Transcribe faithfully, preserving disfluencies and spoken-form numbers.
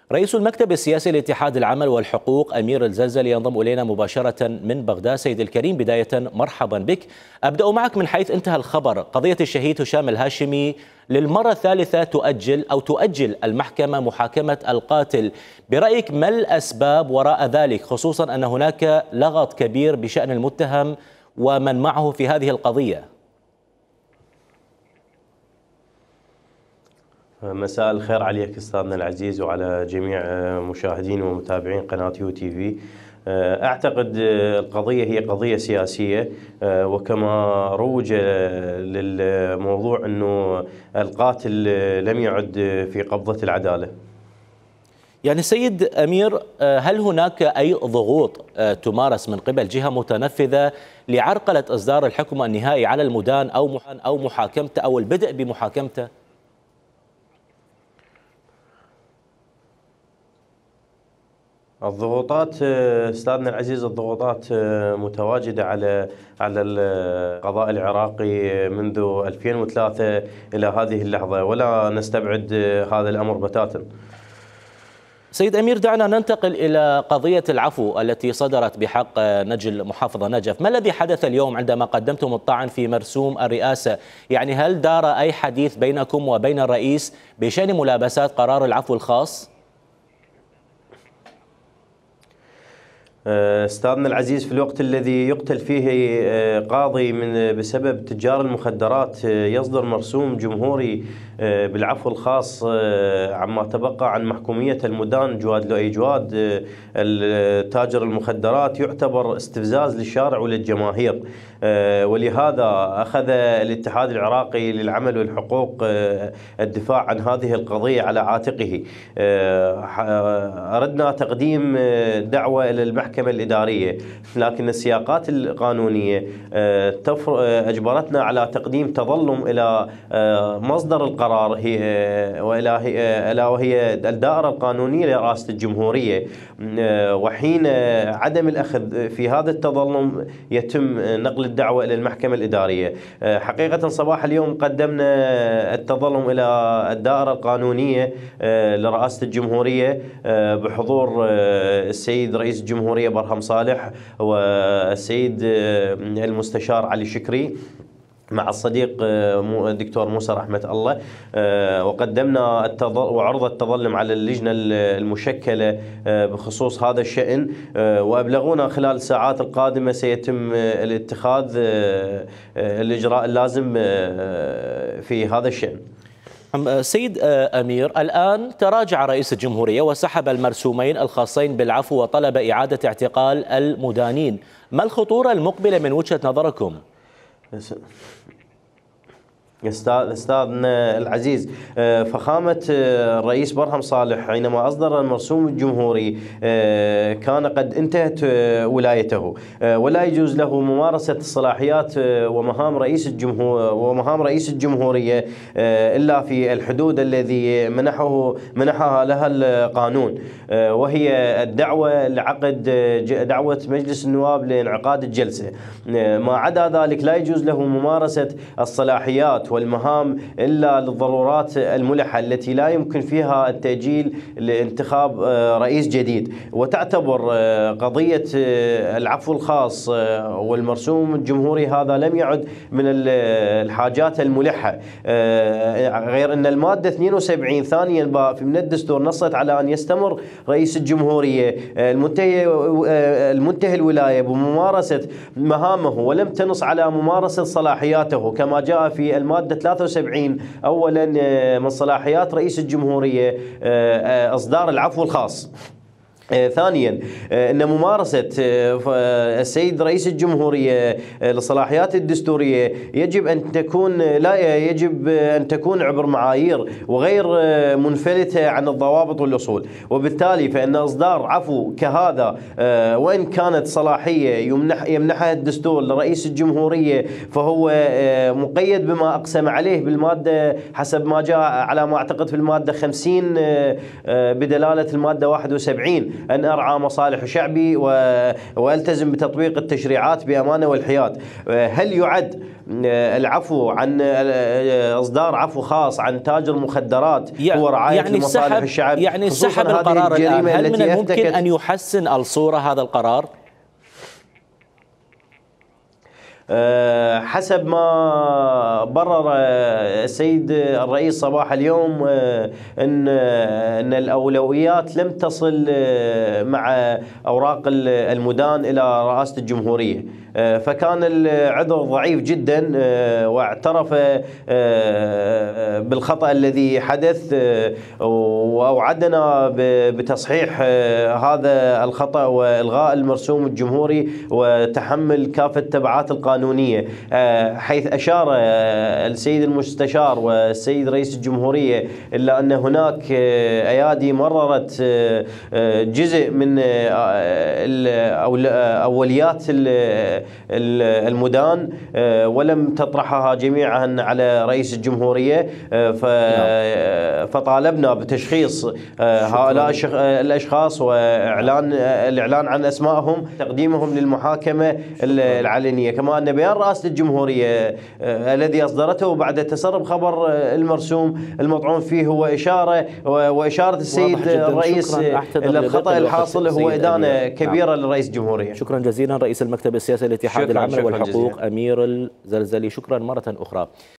رئيس المكتب السياسي لاتحاد العمل والحقوق أمير الزلزلي ينضم إلينا مباشرة من بغداد. سيد الكريم، بداية مرحبا بك. أبدأ معك من حيث انتهى الخبر. قضية الشهيد هشام الهاشمي للمرة الثالثة تؤجل أو تؤجل المحكمة محاكمة القاتل. برأيك ما الأسباب وراء ذلك، خصوصا أن هناك لغط كبير بشأن المتهم ومن معه في هذه القضية؟ مساء الخير عليك استاذنا العزيز وعلى جميع مشاهدين ومتابعين قناة يو تي في. اعتقد القضية هي قضية سياسية، وكما روج للموضوع انه القاتل لم يعد في قبضة العدالة. يعني سيد أمير، هل هناك أي ضغوط تمارس من قبل جهة متنفذة لعرقلة إصدار الحكم النهائي على المدان أو أو محاكمته أو البدء بمحاكمته؟ الضغوطات استاذنا العزيز، الضغوطات متواجده على على القضاء العراقي منذ ألفين وثلاثة الى هذه اللحظه، ولا نستبعد هذا الامر بتاتا. سيد أمير، دعنا ننتقل إلى قضية العفو التي صدرت بحق نجل محافظة نجف. ما الذي حدث اليوم عندما قدمتم الطعن في مرسوم الرئاسة؟ يعني هل دار أي حديث بينكم وبين الرئيس بشأن ملابسات قرار العفو الخاص؟ استاذنا العزيز، في الوقت الذي يقتل فيه قاضي من بسبب تجار المخدرات يصدر مرسوم جمهوري بالعفو الخاص عما تبقى عن محكومية المدان جواد لؤي جواد تاجر المخدرات، يعتبر استفزاز للشارع وللجماهير، ولهذا أخذ الاتحاد العراقي للعمل والحقوق الدفاع عن هذه القضية على عاتقه. أردنا تقديم دعوة إلى المحكمة الإدارية، لكن السياقات القانونية أجبرتنا على تقديم تظلم إلى مصدر القرار هي وإلى ألا وهي الدائرة القانونية لرئاسة الجمهورية، وحين عدم الأخذ في هذا التظلم يتم نقل الدعوة إلى المحكمة الإدارية. حقيقة صباح اليوم قدمنا التظلم إلى الدائرة القانونية لرئاسة الجمهورية بحضور السيد رئيس الجمهورية برهم صالح والسيد المستشار علي شكري مع الصديق الدكتور موسى رحمة الله، وقدمنا التظل وعرض التظلم على اللجنة المشكلة بخصوص هذا الشأن، وأبلغونا خلال الساعات القادمة سيتم الاتخاذ الإجراء اللازم في هذا الشأن. سيد أمير، الآن تراجع رئيس الجمهورية وسحب المرسومين الخاصين بالعفو وطلب إعادة اعتقال المدانين. ما الخطورة المقبلة من وجهة نظركم؟ أستاذنا العزيز، فخامة الرئيس برهم صالح حينما أصدر المرسوم الجمهوري كان قد انتهت ولايته، ولا يجوز له ممارسة الصلاحيات ومهام رئيس الجمهور ومهام رئيس الجمهورية إلا في الحدود الذي منحه منحها لها القانون، وهي الدعوة لعقد دعوة مجلس النواب لانعقاد الجلسة. ما عدا ذلك لا يجوز له ممارسة الصلاحيات والمهام إلا للضرورات الملحة التي لا يمكن فيها التأجيل لانتخاب رئيس جديد. وتعتبر قضية العفو الخاص والمرسوم الجمهوري هذا لم يعد من الحاجات الملحة، غير أن المادة اثنين وسبعين ثانيا باء من الدستور نصت على أن يستمر رئيس الجمهورية المنتهي المنتهي الولاية بممارسة مهامه، ولم تنص على ممارسة صلاحياته كما جاء في المادة ثلاثة وسبعين أولا من صلاحيات رئيس الجمهورية إصدار العفو الخاص. ثانيا ان ممارسه السيد رئيس الجمهوريه للصلاحيات الدستوريه يجب ان تكون لا يجب ان تكون عبر معايير وغير منفلته عن الضوابط والاصول، وبالتالي فان اصدار عفو كهذا وان كانت صلاحيه يمنح يمنحها الدستور لرئيس الجمهوريه فهو مقيد بما اقسم عليه بالماده حسب ما جاء على ما اعتقد في الماده خمسين بدلاله الماده واحد وسبعين، أن أرعى مصالح شعبي وألتزم بتطبيق التشريعات بأمانة والحياد. هل يعد العفو عن إصدار عفو خاص عن تاجر المخدرات هو رعاية يعني لمصالح الشعب؟ يعني سحب القرار الآن، هل من الممكن أن يحسن الصورة هذا القرار؟ حسب ما برر السيد الرئيس صباح اليوم ان ان الاولويات لم تصل مع اوراق المدان الى رئاسة الجمهورية، فكان العذر ضعيف جدا، واعترف بالخطأ الذي حدث واوعدنا بتصحيح هذا الخطأ والغاء المرسوم الجمهوري وتحمل كافة التبعات القانونية، حيث أشار السيد المستشار والسيد رئيس الجمهورية إلا أن هناك أيادي مررت جزء من أوليات المدان ولم تطرحها جميعا على رئيس الجمهورية، فطالبنا بتشخيص هؤلاء الأشخاص وإعلان الإعلان عن أسمائهم، تقديمهم للمحاكمة العلنية. كما أن بيان رئاسة الجمهورية الذي أصدرته بعد تسرب خبر المرسوم المطعون فيه هو إشارة وإشارة السيد الرئيس إلى الخطأ الحاصل هو إدانة كبيرة لرئيس الجمهورية. شكرا جزيلا رئيس المكتب السياسي لاتحاد العمل والحقوق أمير الزلزلي، شكرا مرة أخرى.